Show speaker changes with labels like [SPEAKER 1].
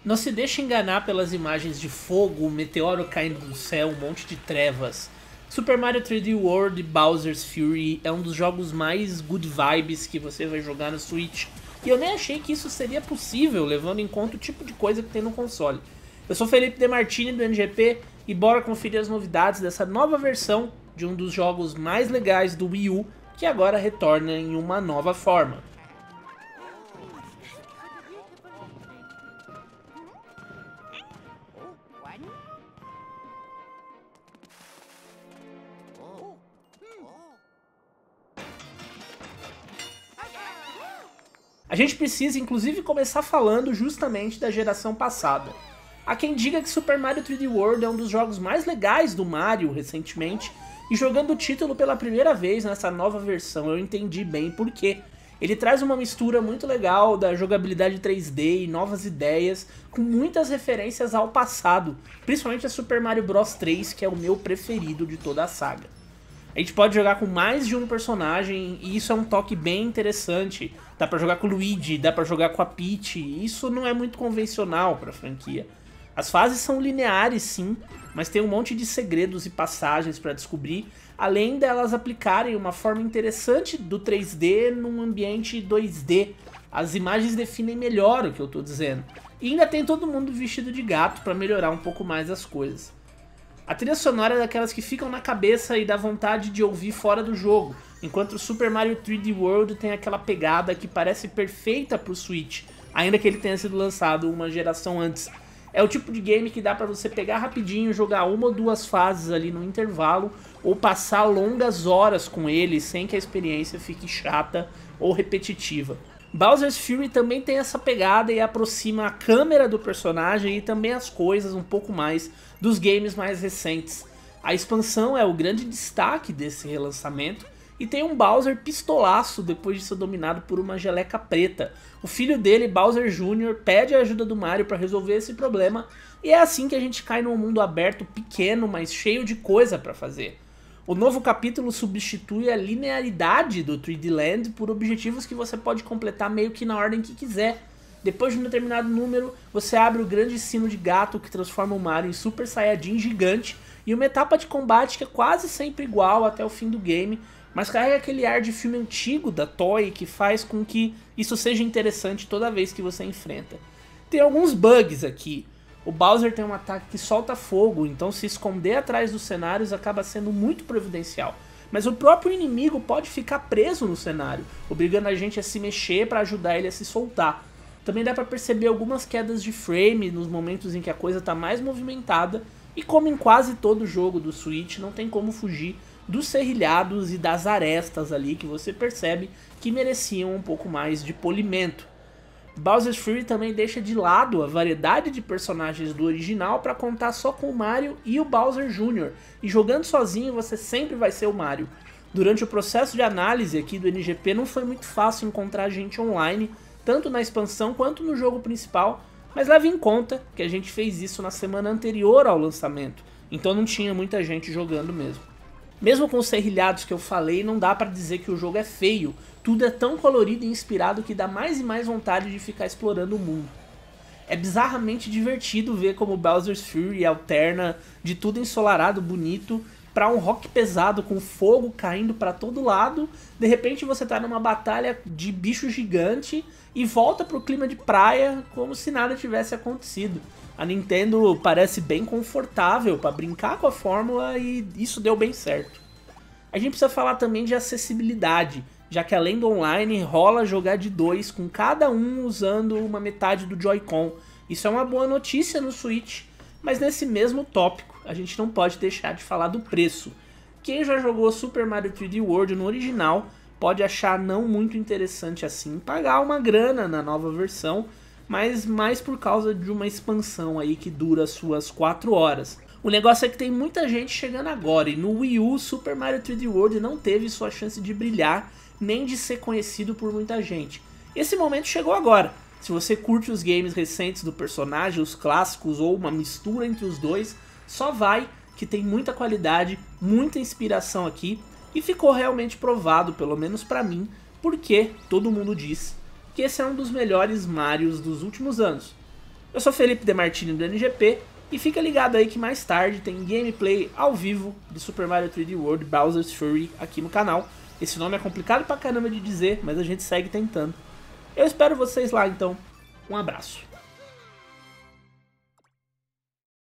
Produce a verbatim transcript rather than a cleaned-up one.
[SPEAKER 1] Não se deixe enganar pelas imagens de fogo, um meteoro caindo do céu, um monte de trevas. Super Mario três D World Bowser's Fury é um dos jogos mais good vibes que você vai jogar no Switch. E eu nem achei que isso seria possível, levando em conta o tipo de coisa que tem no console. Eu sou Felipe De Martini do N G P e bora conferir as novidades dessa nova versão de um dos jogos mais legais do Wii U, que agora retorna em uma nova forma. A gente precisa inclusive começar falando justamente da geração passada. Há quem diga que Super Mario três D World é um dos jogos mais legais do Mario recentemente, e jogando o título pela primeira vez nessa nova versão eu entendi bem por quê. Ele traz uma mistura muito legal da jogabilidade três D e novas ideias, com muitas referências ao passado, principalmente a Super Mario Bros três, que é o meu preferido de toda a saga. A gente pode jogar com mais de um personagem e isso é um toque bem interessante. Dá pra jogar com o Luigi, dá pra jogar com a Peach, e isso não é muito convencional pra franquia. As fases são lineares sim, mas tem um monte de segredos e passagens pra descobrir, além delas aplicarem uma forma interessante do três D num ambiente dois D. As imagens definem melhor o que eu tô dizendo. E ainda tem todo mundo vestido de gato pra melhorar um pouco mais as coisas. A trilha sonora é daquelas que ficam na cabeça e dá vontade de ouvir fora do jogo, enquanto o Super Mario três D World tem aquela pegada que parece perfeita pro Switch, ainda que ele tenha sido lançado uma geração antes. É o tipo de game que dá pra você pegar rapidinho, jogar uma ou duas fases ali no intervalo, ou passar longas horas com ele sem que a experiência fique chata ou repetitiva. Bowser's Fury também tem essa pegada e aproxima a câmera do personagem e também as coisas um pouco mais dos games mais recentes. A expansão é o grande destaque desse relançamento e tem um Bowser pistolaço depois de ser dominado por uma geleca preta. O filho dele, Bowser Júnior, pede a ajuda do Mario para resolver esse problema e é assim que a gente cai num mundo aberto pequeno, mas cheio de coisa para fazer. O novo capítulo substitui a linearidade do três D Land por objetivos que você pode completar meio que na ordem que quiser. Depois de um determinado número, você abre o grande sino de gato que transforma o Mario em Super Saiyajin gigante e uma etapa de combate que é quase sempre igual até o fim do game, mas carrega aquele ar de filme antigo da Toei que faz com que isso seja interessante toda vez que você enfrenta. Tem alguns bugs aqui. O Bowser tem um ataque que solta fogo, então se esconder atrás dos cenários acaba sendo muito providencial. Mas o próprio inimigo pode ficar preso no cenário, obrigando a gente a se mexer para ajudar ele a se soltar. Também dá para perceber algumas quedas de frame nos momentos em que a coisa está mais movimentada, e como em quase todo jogo do Switch, não tem como fugir dos serrilhados e das arestas ali que você percebe que mereciam um pouco mais de polimento. Bowser's Fury também deixa de lado a variedade de personagens do original para contar só com o Mario e o Bowser Júnior, e jogando sozinho você sempre vai ser o Mario. Durante o processo de análise aqui do N G P não foi muito fácil encontrar gente online, tanto na expansão quanto no jogo principal, mas leve em conta que a gente fez isso na semana anterior ao lançamento, então não tinha muita gente jogando mesmo. Mesmo com os serrilhados que eu falei, não dá pra dizer que o jogo é feio, tudo é tão colorido e inspirado que dá mais e mais vontade de ficar explorando o mundo. É bizarramente divertido ver como Bowser's Fury alterna de tudo ensolarado, bonito, pra um rock pesado com fogo caindo pra todo lado. De repente você tá numa batalha de bicho gigante e volta pro clima de praia como se nada tivesse acontecido. A Nintendo parece bem confortável para brincar com a fórmula e isso deu bem certo. A gente precisa falar também de acessibilidade, já que além do online rola jogar de dois, com cada um usando uma metade do Joy-Con. Isso é uma boa notícia no Switch, mas nesse mesmo tópico a gente não pode deixar de falar do preço. Quem já jogou Super Mario três D World no original pode achar não muito interessante assim pagar uma grana na nova versão, mas mais por causa de uma expansão aí que dura suas quatro horas. O negócio é que tem muita gente chegando agora, e no Wii U Super Mario três D World não teve sua chance de brilhar, nem de ser conhecido por muita gente. Esse momento chegou agora. Se você curte os games recentes do personagem, os clássicos ou uma mistura entre os dois, só vai, que tem muita qualidade, muita inspiração aqui, e ficou realmente provado, pelo menos pra mim, porque todo mundo diz que esse é um dos melhores Marios dos últimos anos. Eu sou Felipe Demartini do N G P e fica ligado aí que mais tarde tem gameplay ao vivo de Super Mario três D World Bowser's Fury aqui no canal. Esse nome é complicado pra caramba de dizer, mas a gente segue tentando. Eu espero vocês lá então. Um abraço.